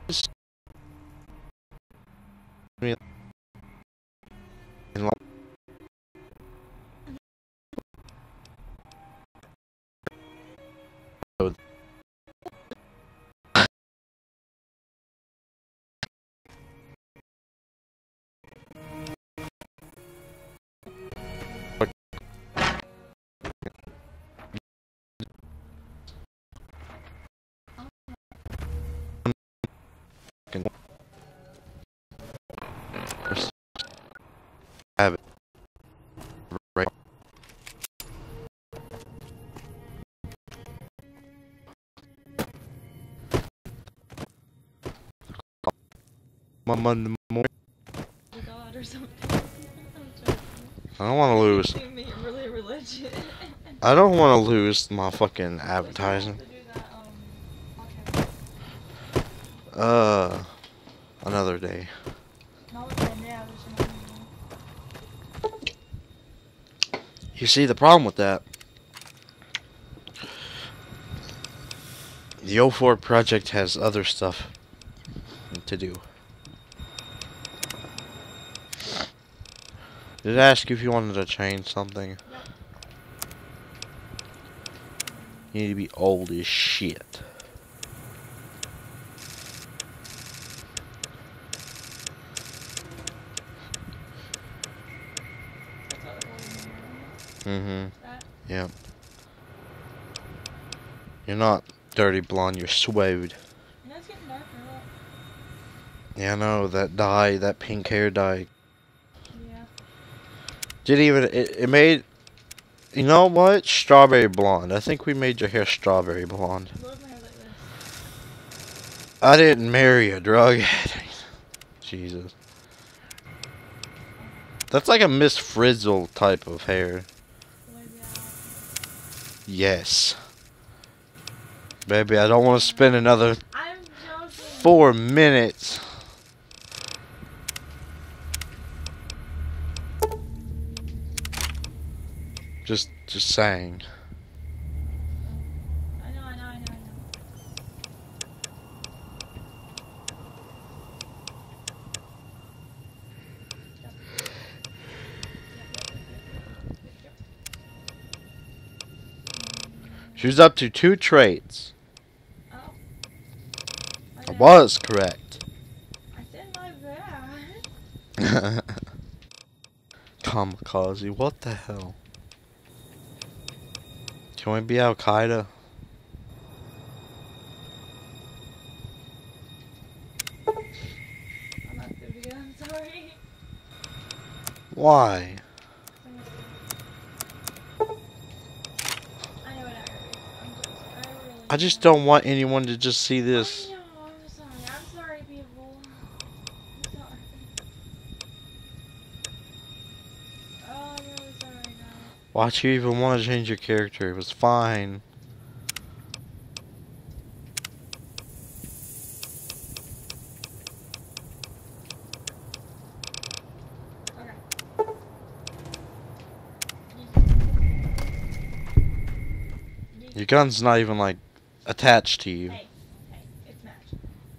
Just have it right. My Monday morning. God or something. I don't want to lose. You make it really religious. I don't want to lose my fucking advertising. Another day. You see the problem with that? The O4 project has other stuff to do. Did I ask you if you wanted to change something? Yep. You need to be old as shit. Mm-hmm. Yep. You're not dirty blonde, you're suede. It's getting darker. Yeah, I know, that dye, that pink hair dye. Yeah. Didn't even, it made, you know what? Strawberry blonde. I think we made your hair strawberry blonde. What if my hair's like this? I didn't marry a drug addict. Jesus. That's like a Miss Frizzle type of hair. Yes. Baby, I don't want to spend another I'm joking. 4 minutes. Just saying. I know. She's up to 2 traits. Oh. I was correct. I said my bad. Kamikaze, what the hell? Can we be Al Qaeda? I'm not good again, I'm sorry. Why? I know what I really I just don't want anyone to just see this. I know, I'm sorry people. I'm sorry. Oh, I'm really sorry now. Why'd you even want to change your character? It was fine. Your gun's not even like attached to you. Hey, it's matched.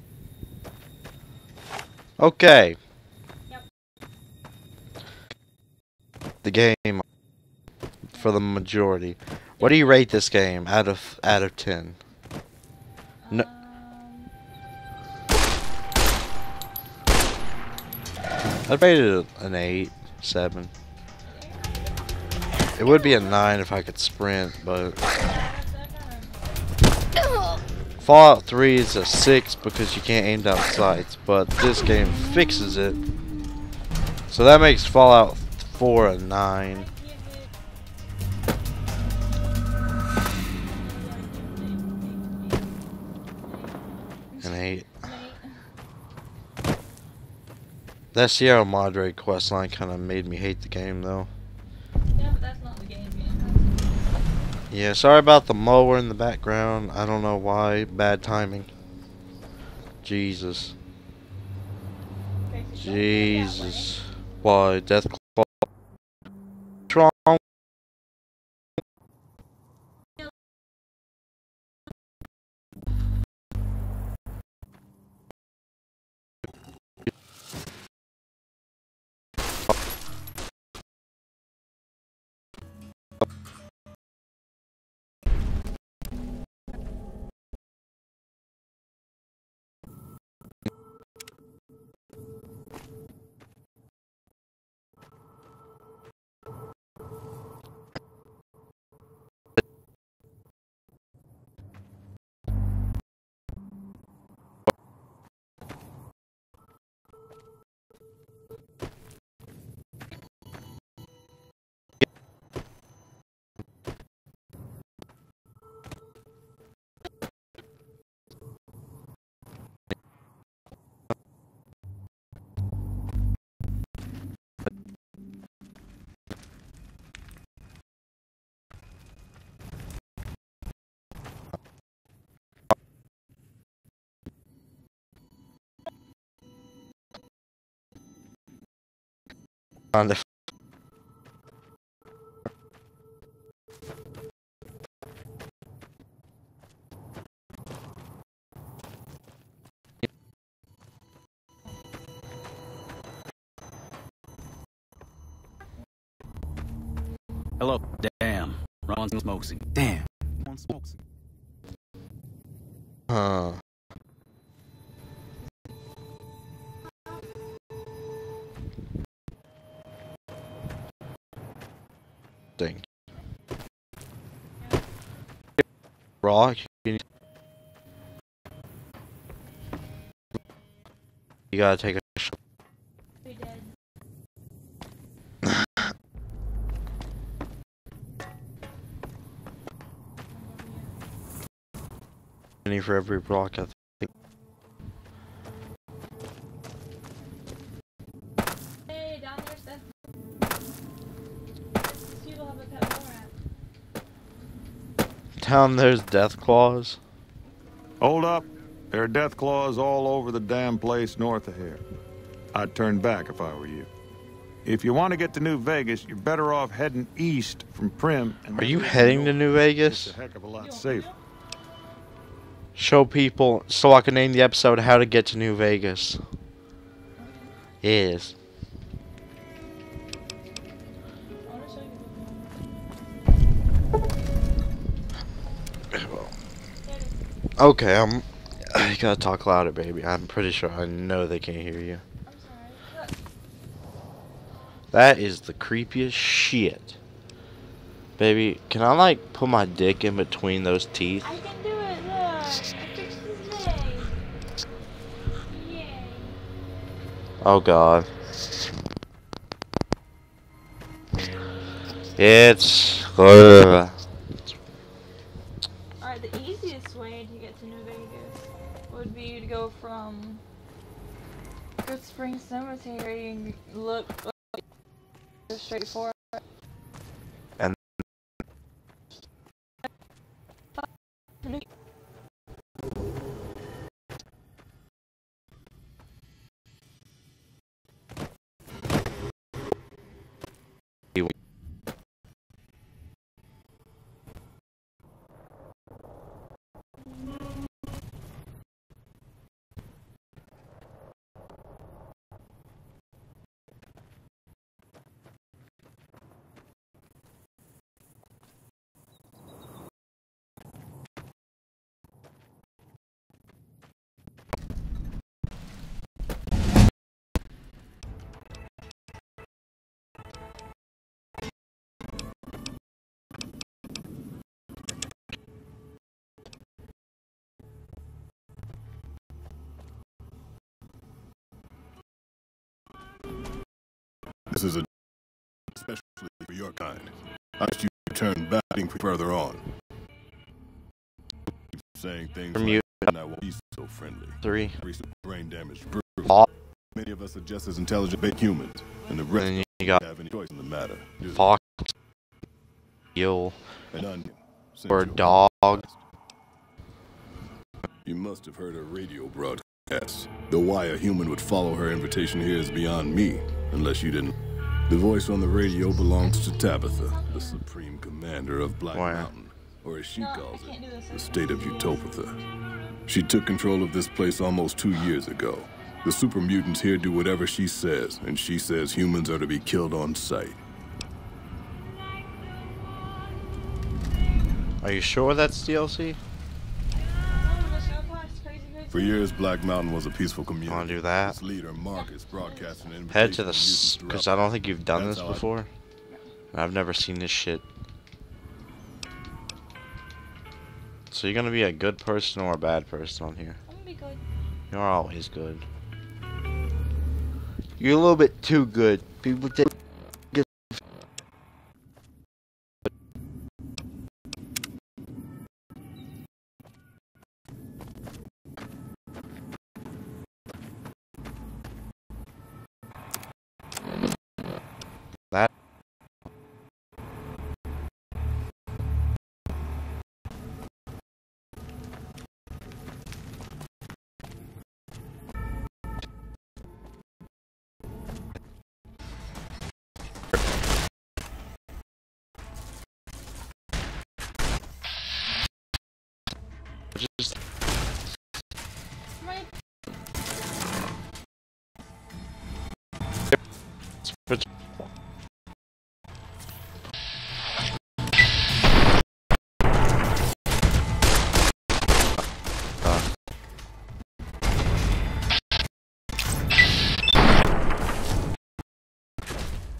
Okay. Yep. The game for the majority. What do you rate this game out of 10? No. I'd rate it an 8, 7. It would be a 9 if I could sprint, but Fallout 3 is a 6 because you can't aim down sights, but this game fixes it. So that makes Fallout 4 a 9. An 8. That Sierra Madre questline kind of made me hate the game, though. Yeah, but that's not the game, man. Yeah, sorry about the mower in the background. I don't know why. Bad timing. Jesus. Jesus. Why? Death Claw. What's wrong? on the Hello. Damn. Ron Smokesy. Damn. Ron Smokesy. thing. Rock. You gotta take a shot. We did. For every block, I think. Hey, down there's Death. People have a pet more at. Down there's Death Claws. Hold up. There are death claws all over the damn place north of here. I'd turn back if I were you. If you want to get to New Vegas, you're better off heading east from Prim. And Are you heading to New Vegas? It's a heck of a lot safer. Show people so I can name the episode How to Get to New Vegas. Yes. I want to show you. There it is. Okay, you gotta talk louder, baby. I'm pretty sure I know they can't hear you. I'm sorry. Look. That is the creepiest shit. Baby, can I like put my dick in between those teeth? I can do it. Look. I fixed his leg. Yay. Oh god. It's Alright, the easiest way to get to New Vegas would be to go from Good Spring Cemetery and look straight forward. And This is especially for your kind. I wish you turn back further on. Saying things from like you, that won't be so friendly. 3. Recent brain damage proves Fox. many of us are just as intelligent as humans, and the And rest then you don't got have any choice in the matter. do they? Fox, Eel, An onion sent or you a Dog. broadcast. You must have heard her radio broadcast. Though why a human would follow her invitation here is beyond me, unless you didn't. The voice on the radio belongs to Tabitha, the supreme commander of Black Wow. Mountain, or as she No, calls I can't do it, this. the state of Utopia. She took control of this place almost 2 years ago. The super mutants here do whatever she says, and she says humans are to be killed on sight. Are you sure that's DLC? For years, Black Mountain was a peaceful community. Wanna do that? Its leader, Marcus, broadcast an invitation Head to the mutants because throughout I don't think you've done That's this how I- before. And I've never seen this shit. So you're gonna be a good person or a bad person on here? I'm gonna be good. You're always good. You're a little bit too good. People take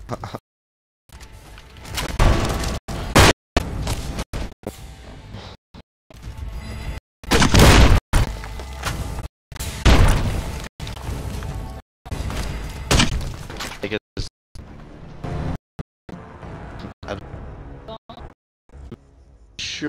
Sure.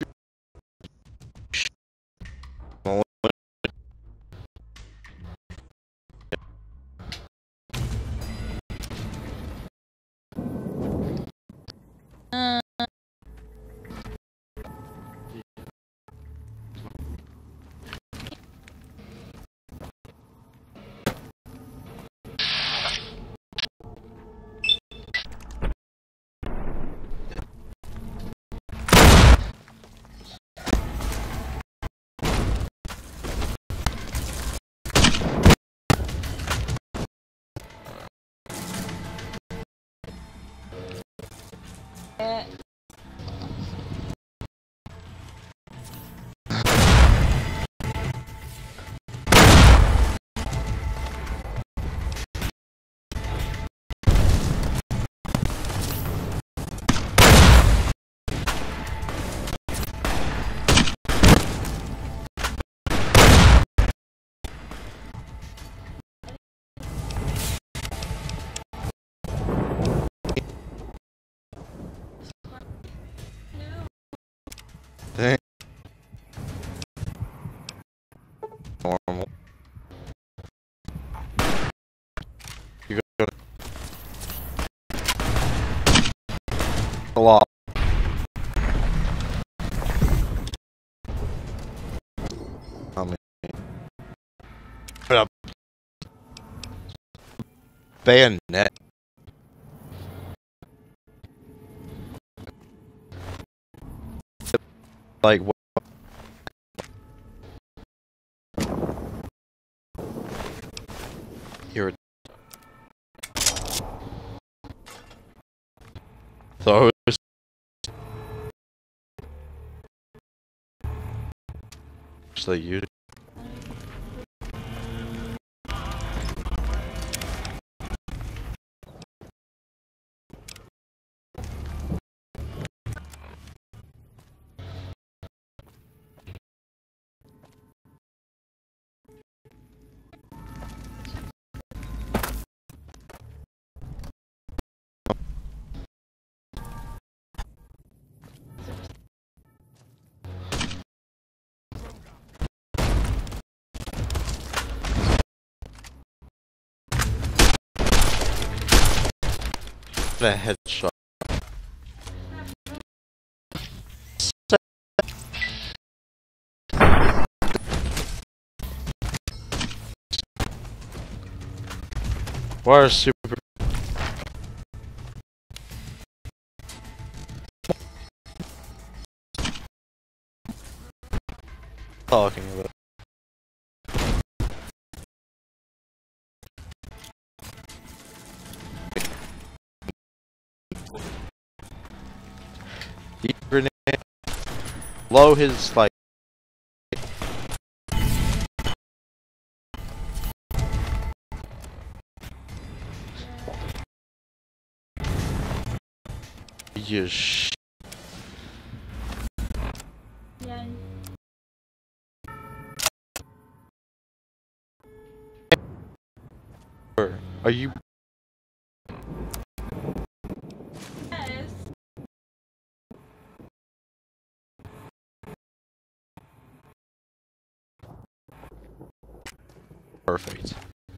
Dang. Normal. You got a lot. I mean, put up bayonet. Like what? You're those. Actually, you. A headshot. What are super talking about? Heat grenade. Blow his like. You Yeah. Are you? Yes. Perfect.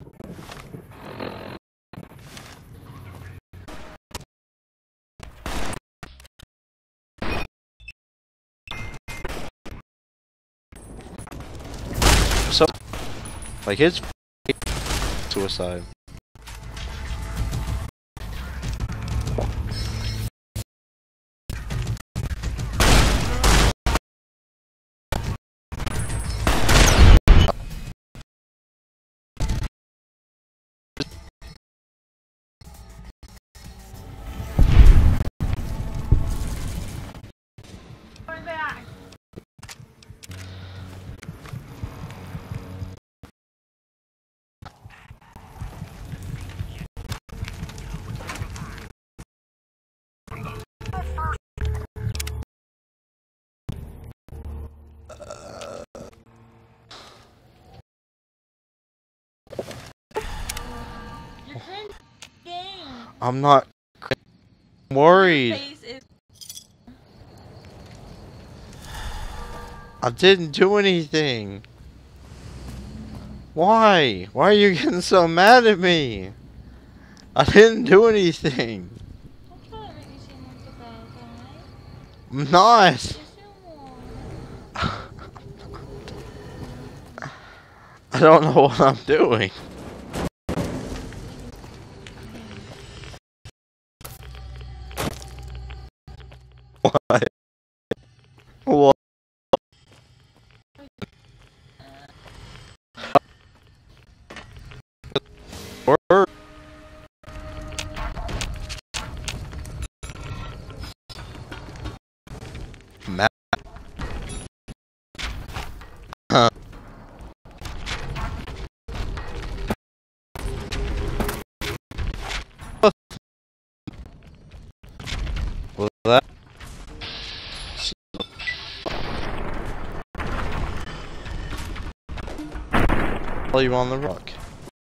So, like his suicide. Going back. I'm not worried. Face is I didn't do anything. Why? Why are you getting so mad at me? I didn't do anything. don't try to make me seem like the bad guy. I'm not. Yes, you are. I don't know what I'm doing. What? What? Word. Matt. Was that? Are you on the rock?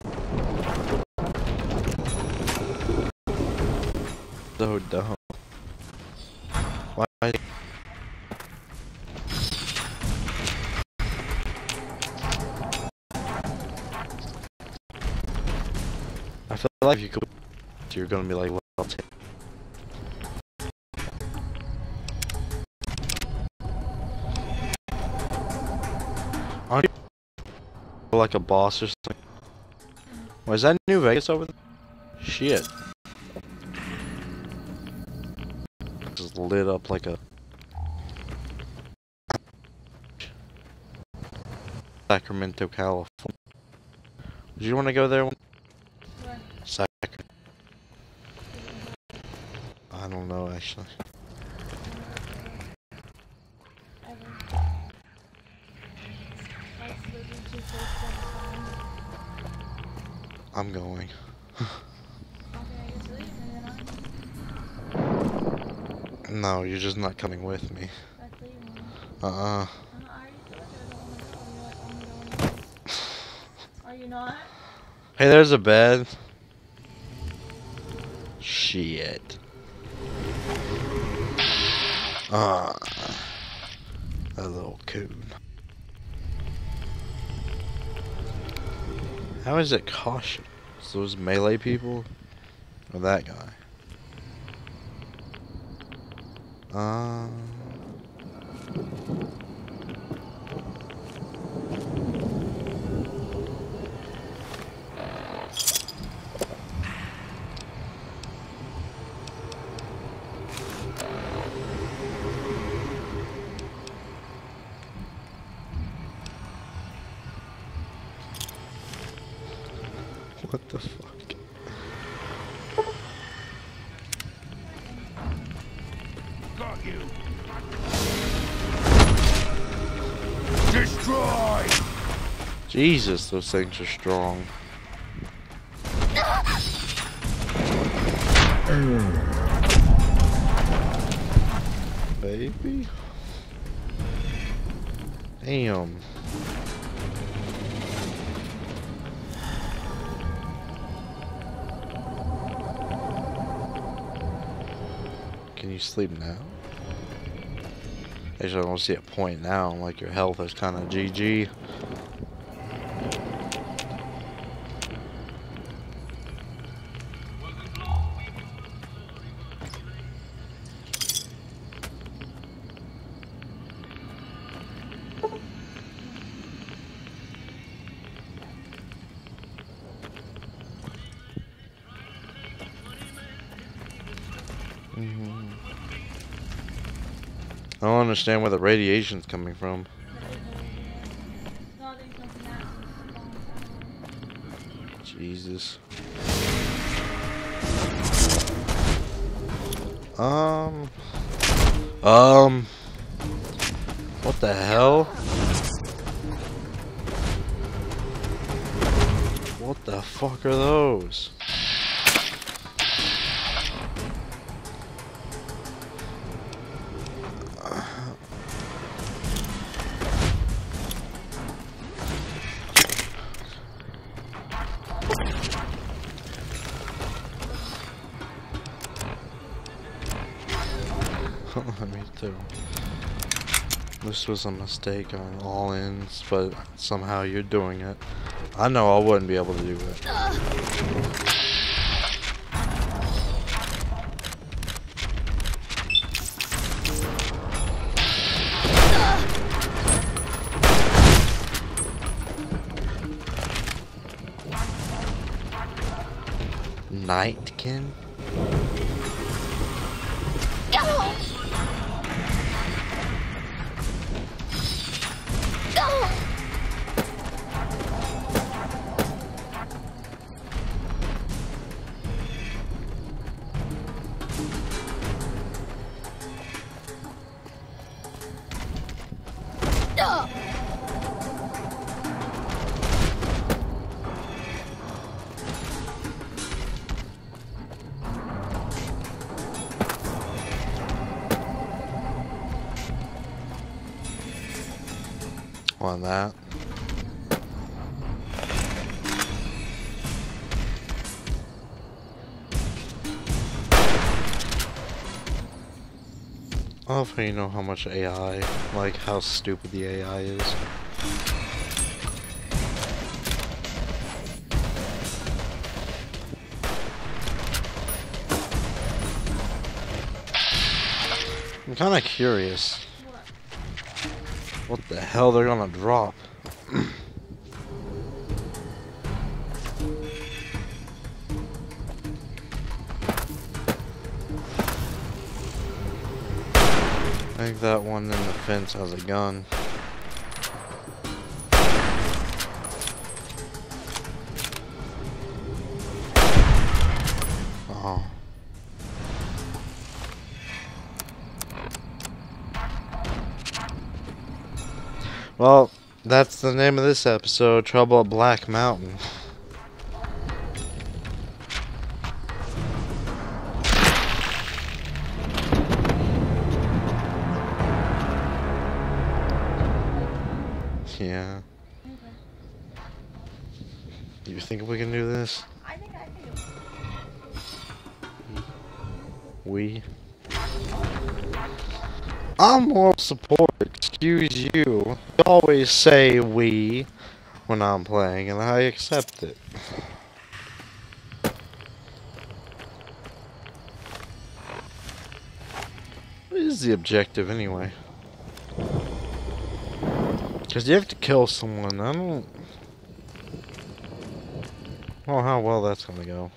So dumb. Why? I feel like if you could, you're gonna be like, well, aren't you like a boss or something? Was that New Vegas over there? Shit. Just lit up like a Sacramento, California. Do you want to go there? Where? I don't know actually. Ever. That's literally too close to the time. I'm going. Okay, I guess leave and then No, you're just not coming with me. that's leaving. Uh-uh. I already feel like I don't want to go. You're like, are you not? Hey, there's a bed. Shit. Ah. A little coon. How is it caution? Those melee people? Or that guy? What the fuck? Got you. Destroy! Jesus, those things are strong. Baby? Damn. Can you sleep now? Actually, I don't see a point now. Like, your health is kind of GG. I don't understand where the radiation's coming from. No, there's nothing else. Jesus. What the hell? What the fuck are those? Me too. This was a mistake on all ends, but somehow you're doing it. I know I wouldn't be able to do it. 'Nightkin? On that. I love how you know how much AI, like how stupid the AI is. I'm kind of curious. What the hell they're gonna drop? I think that one in the fence has a gun. Oh. Well, that's the name of this episode, Trouble at Black Mountain. Yeah. Okay. You think we can do this? I think I can do it. We? I'm moral support, excuse you. You always say we when I'm playing, and I accept it. What is the objective anyway? Because you have to kill someone. I don't know how well that's gonna go.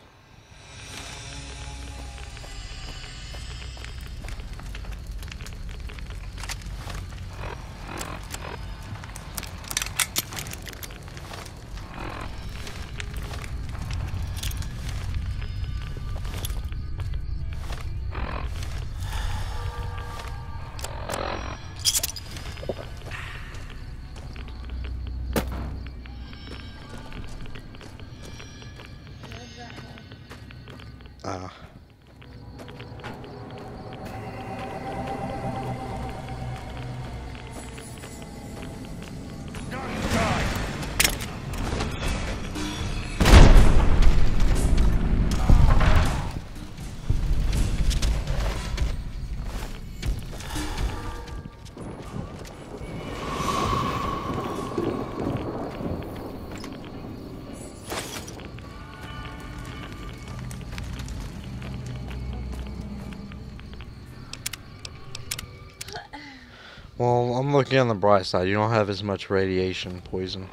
Well, I'm looking on the bright side. You don't have as much radiation poison.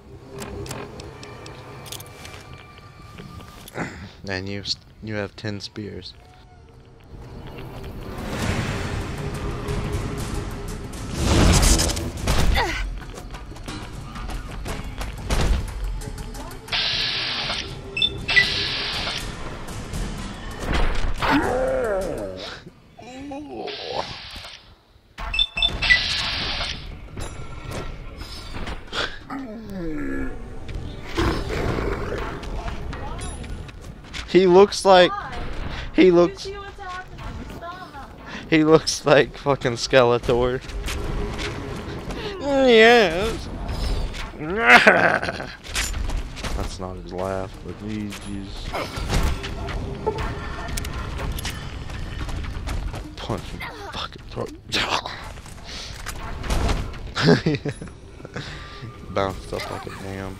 And you have 10 spears. He looks like he looks like fucking Skeletor. Yes. That's not his laugh, but he's punching the fucking Bounced up like a damn.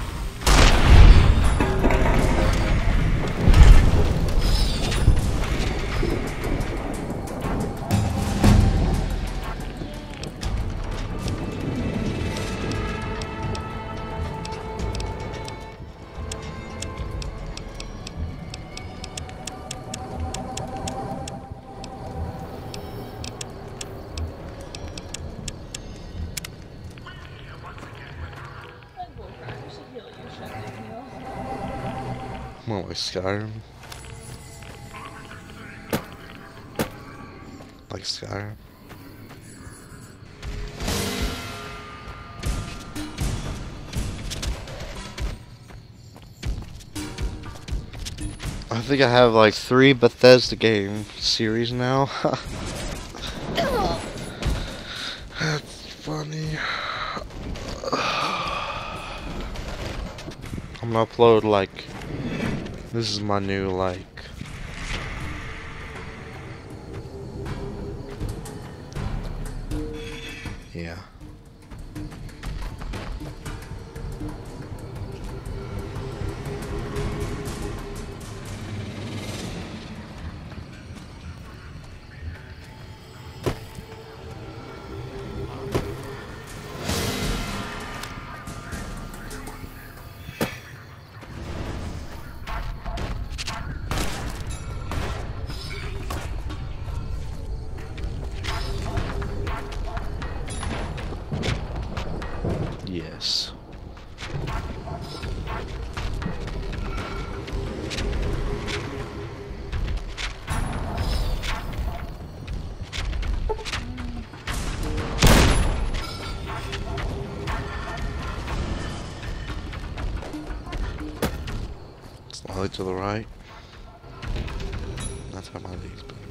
More like Skyrim. Like Skyrim. I think I have like 3 Bethesda game series now. That's funny. I'm gonna upload like, this is my new like, yeah. Yes. Slightly to the right. That's how my legs been.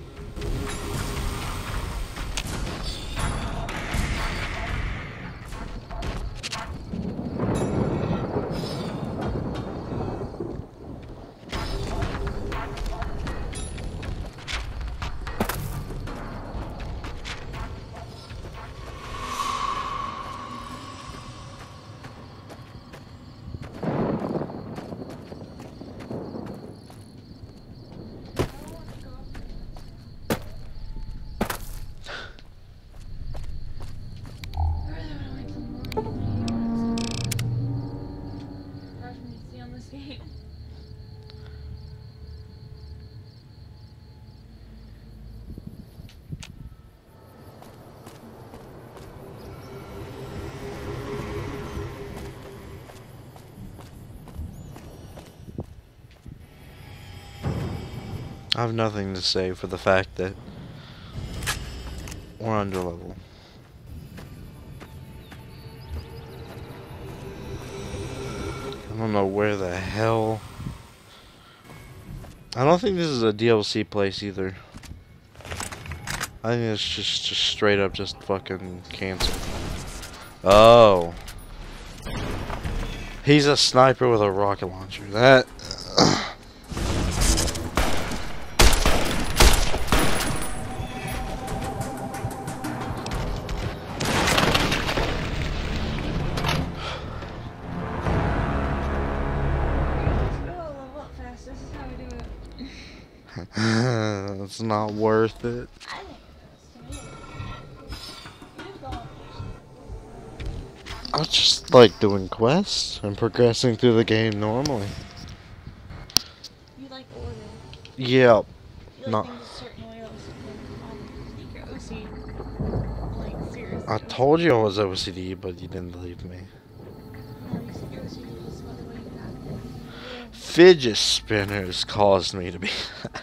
I have nothing to say for the fact that we're under level. I don't know where the hell. I don't think this is a DLC place either. I think it's just straight up just fucking canceled. Oh. He's a sniper with a rocket launcher. That. It's not worth it. I just like doing quests and progressing through the game normally. You like order. Yeah. You like things a certain way else than OCD. Like, seriously. I told you I was OCD, but you didn't believe me. No, you said your OCD was some other way you got it. Fidget spinners caused me to be.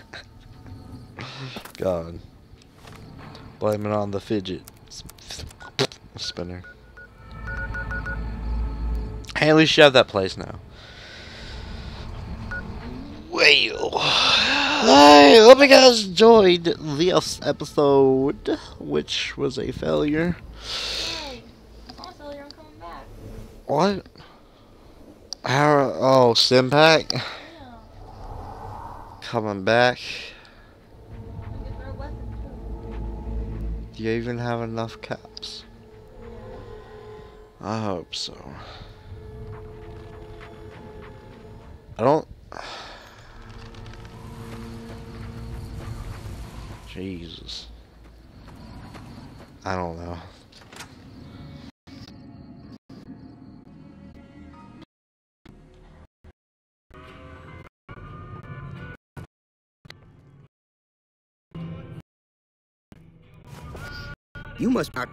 God. Blame it on the fidget spinner. Hey, at least you have that place now. Well, I hope you guys enjoyed this episode, which was a failure. Hey, it's not a failure, I'm coming back. What? How? Oh, Simpack? Yeah. Coming back. I get their weapon too. Do you even have enough caps? I hope so. I don't... Jesus. I don't know. You must not.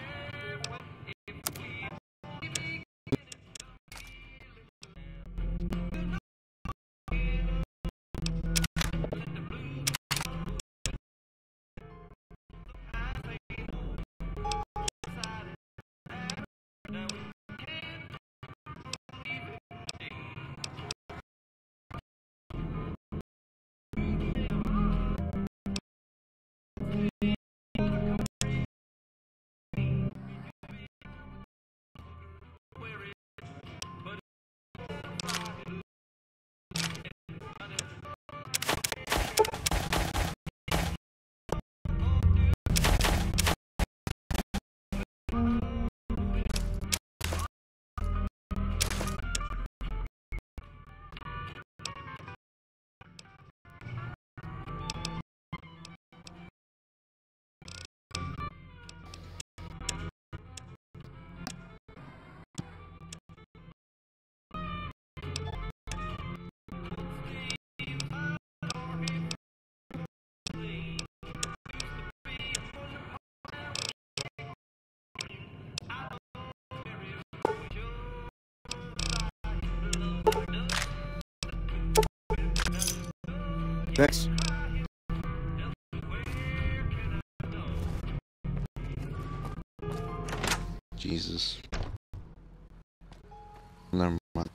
Thanks. Jesus. Never mind.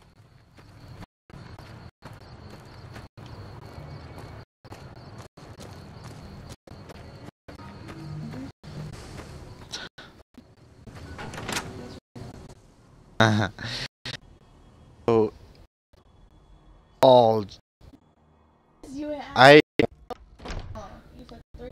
So, oh, You had I you said 3.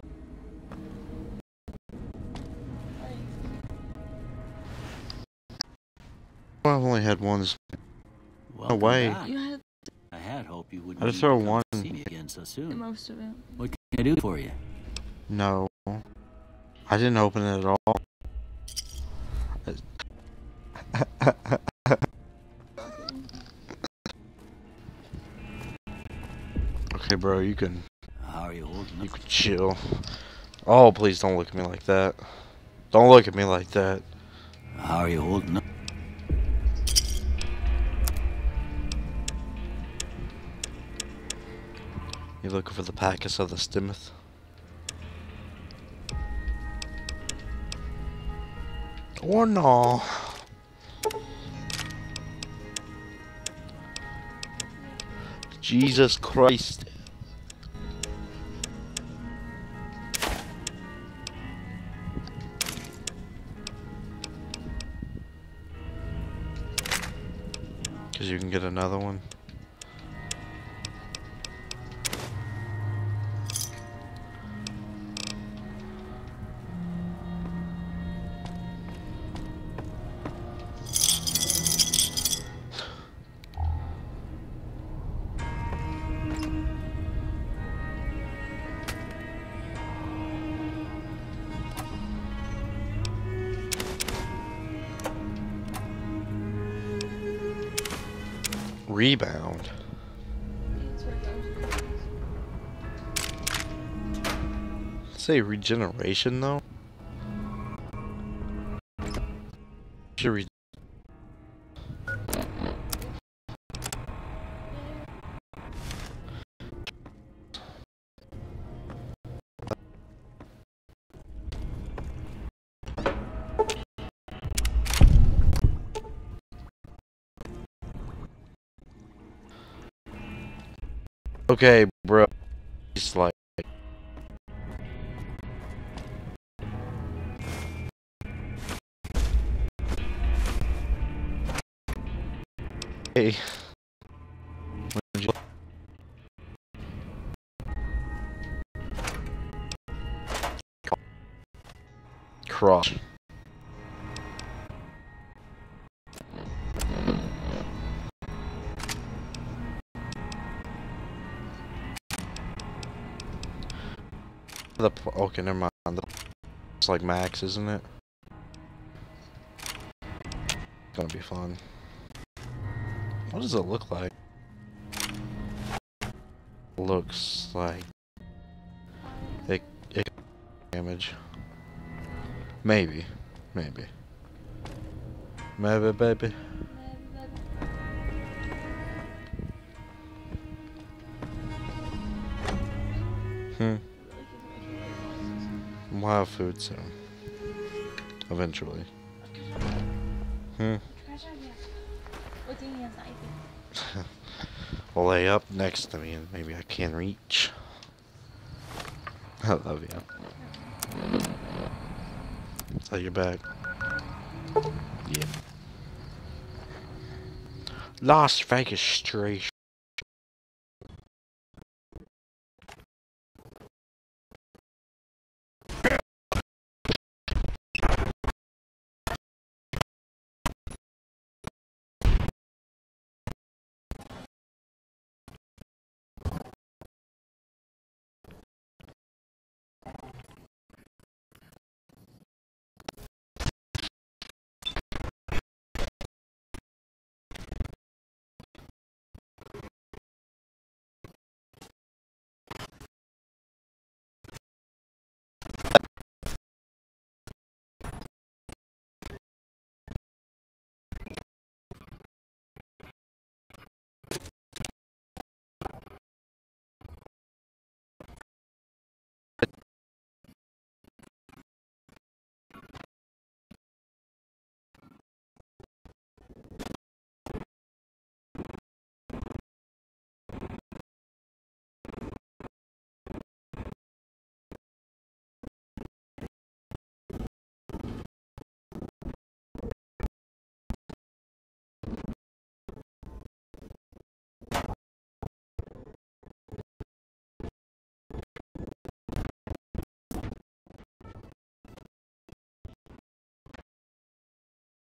I've only had one. No Welcome way. back. You had I had hoped you would I just throw come one. see me again so soon. most of it. What can I do for you? No. I didn't open it at all. Okay, bro, you can How are you holding up? chill. Oh, please don't look at me like that. Don't look at me like that. How are you holding up? You looking for the packets of the Stimoth? Or no? Jesus Christ. Because you can get another one. Rebound. Say regeneration though. Should re Okay, bro. It's like hey. cross. Okay, never mind. It's like Max, isn't it? It's gonna be fun. What does it look like? Looks like it damage. Maybe. Maybe, baby. We'll have food soon. Eventually. We'll lay up next to me and maybe I can reach. I love you. So you're back. Yeah. Las Vegas Street.